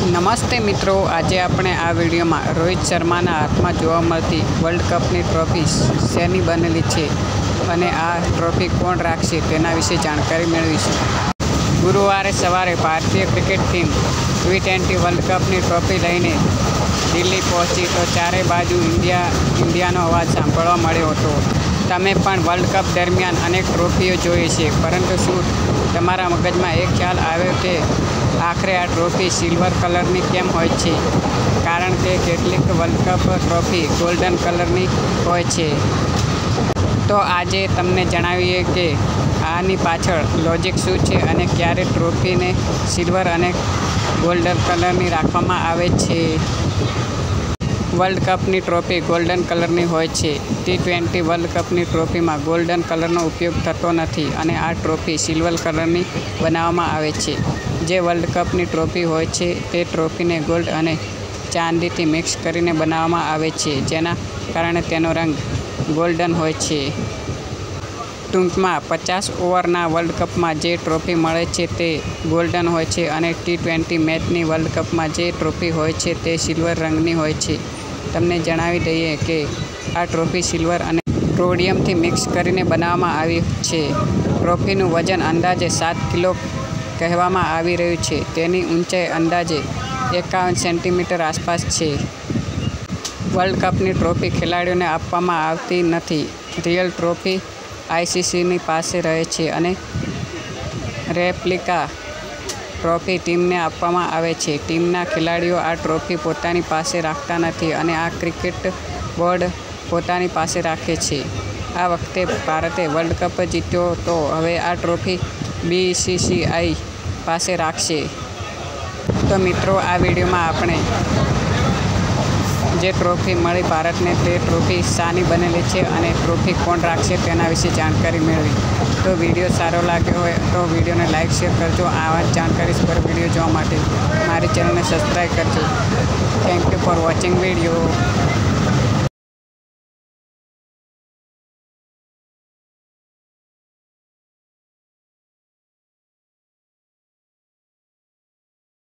નમસ્તે મિત્રો, આજે આપણે આ વિડીયોમાં રોહિત શર્માના હાથમાં જોવા મળતી વર્લ્ડ કપની ટ્રોફી શેની બનેલી છે અને આ ટ્રોફી કોણ રાખશે તેના વિશે જાણકારી મેળવીશું. ગુરુવારે સવારે ભારતીય ક્રિકેટ ટીમ T20 વર્લ્ડ કપની ટ્રોફી લઈને દિલ્હી પહોંચી તો ચારે બાજુ ઇન્ડિયાનો અવાજ સાંભળવા મળ્યો હતો. તમે પણ વર્લ્ડ કપ દરમિયાન અનેક ટ્રોફીઓ જોઈ છે, પરંતુ શું તમારા મગજમાં એક ખ્યાલ આવ્યો કે આખરે આ ટ્રોફી સિલ્વર કલરની કેમ હોય છે? કારણ કે કેટલીક વર્લ્ડ કપ ટ્રોફી ગોલ્ડન કલરની હોય છે. તો આજે તમને જણાવીએ કે આની પાછળ લોજિક શું છે અને ક્યારે ટ્રોફીને સિલ્વર અને ગોલ્ડન કલરની રાખવામાં આવે છે. વર્લ્ડ કપની ટ્રોફી ગોલ્ડન કલરની હોય છે. T20 વર્લ્ડ કપની ટ્રોફીમાં ગોલ્ડન કલરનો ઉપયોગ થતો નથી અને આ ટ્રોફી સિલ્વર કલરની બનાવવામાં આવે છે. જે વર્લ્ડ કપની ટ્રોફી હોય છે તે ટ્રોફીને ગોલ્ડ અને ચાંદીથી મિક્સ કરીને બનાવવામાં આવે છે, જેના કારણે તેનો રંગ ગોલ્ડન હોય છે. ટૂંકમાં 50 ઓવરના વર્લ્ડ કપમાં જે ટ્રોફી મળે છે તે ગોલ્ડન હોય છે અને T20 મેચની વર્લ્ડ કપમાં જે ટ્રોફી હોય છે તે સિલ્વર રંગની હોય છે. તમને જણાવી દઈએ કે આ ટ્રોફી સિલ્વર અને રોડિયમથી મિક્સ કરીને બનાવવામાં આવી છે. ટ્રોફીનું વજન અંદાજે 7 કિલો કહેવામાં આવી રહ્યું છે. તેની ઊંચાઈ અંદાજે 51 સેન્ટીમીટર આસપાસ છે. વર્લ્ડ કપની ટ્રોફી ખેલાડીઓને આપવામાં આવતી નથી. રિયલ ટ્રોફી ICCની પાસે રહે છે અને રેપ્લિકા ટ્રોફી ટીમને આપવામાં આવે છે. ટીમના ખેલાડીઓ આ ટ્રોફી પોતાની પાસે રાખતા નથી અને આ ક્રિકેટ બોર્ડ પોતાની પાસે રાખે છે. આ વખતે ભારતે વર્લ્ડ કપ જીત્યો તો હવે આ ટ્રોફી BCCI પાસે રાખશે. તો મિત્રો, આ વિડીયોમાં આપણે જે ટ્રોફી મળી ભારતને તે ટ્રોફી શાની બનેલી છે અને ટ્રોફી કોણ રાખશે તેના વિશે જાણકારી મેળવી. તો વિડીયો સારો લાગ્યો હોય તો વિડીયોને લાઇક શેર કરજો. આવા જ જાણકારીસભર વિડીયો જોવા માટે મારી ચેનલને સબસ્ક્રાઈબ કરજો. Thank you for watching video.